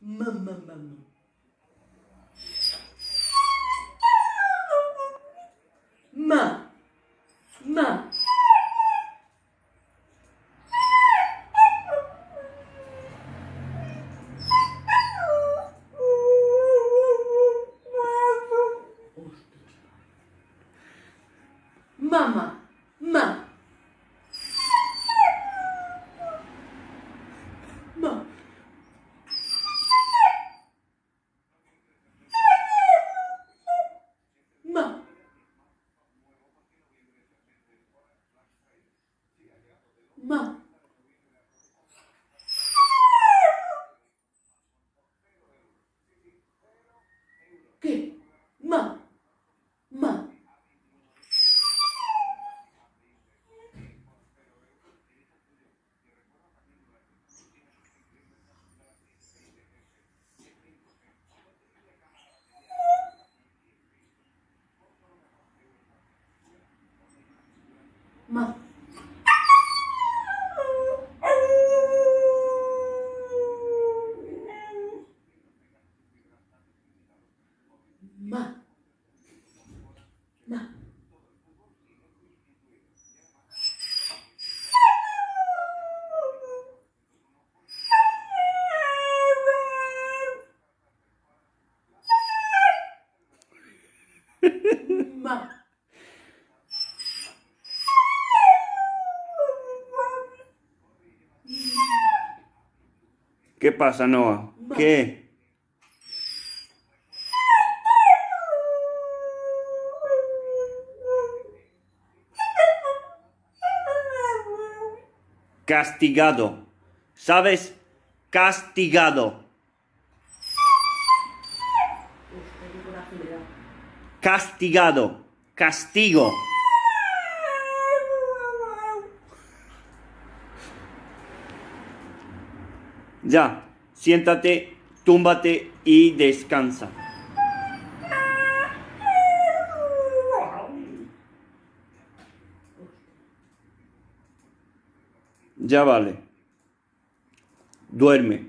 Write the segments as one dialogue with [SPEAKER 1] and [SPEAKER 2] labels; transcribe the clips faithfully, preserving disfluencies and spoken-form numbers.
[SPEAKER 1] Ma, ma, ma, ma. Ma, ma. Mama, ma. Ma. Ma. Ma. ¿Qué? Ma. Ma. Ma. Ma. Ma. Ma.
[SPEAKER 2] ¿Qué pasa, Noah?
[SPEAKER 1] Ma.
[SPEAKER 2] ¿Qué? Castigado. ¿Sabes? Castigado. Castigado. Castigo. Ya, siéntate, túmbate y descansa. Ya vale. Duerme.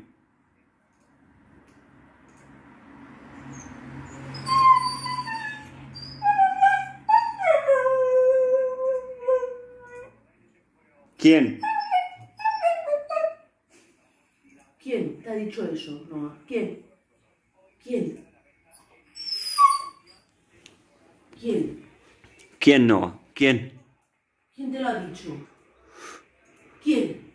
[SPEAKER 2] ¿Quién?
[SPEAKER 1] ¿Quién te ha dicho eso, Noah? ¿Quién? ¿Quién? ¿Quién?
[SPEAKER 2] ¿Quién, Noah? ¿Quién?
[SPEAKER 1] ¿Quién te lo ha dicho? ¿Quién?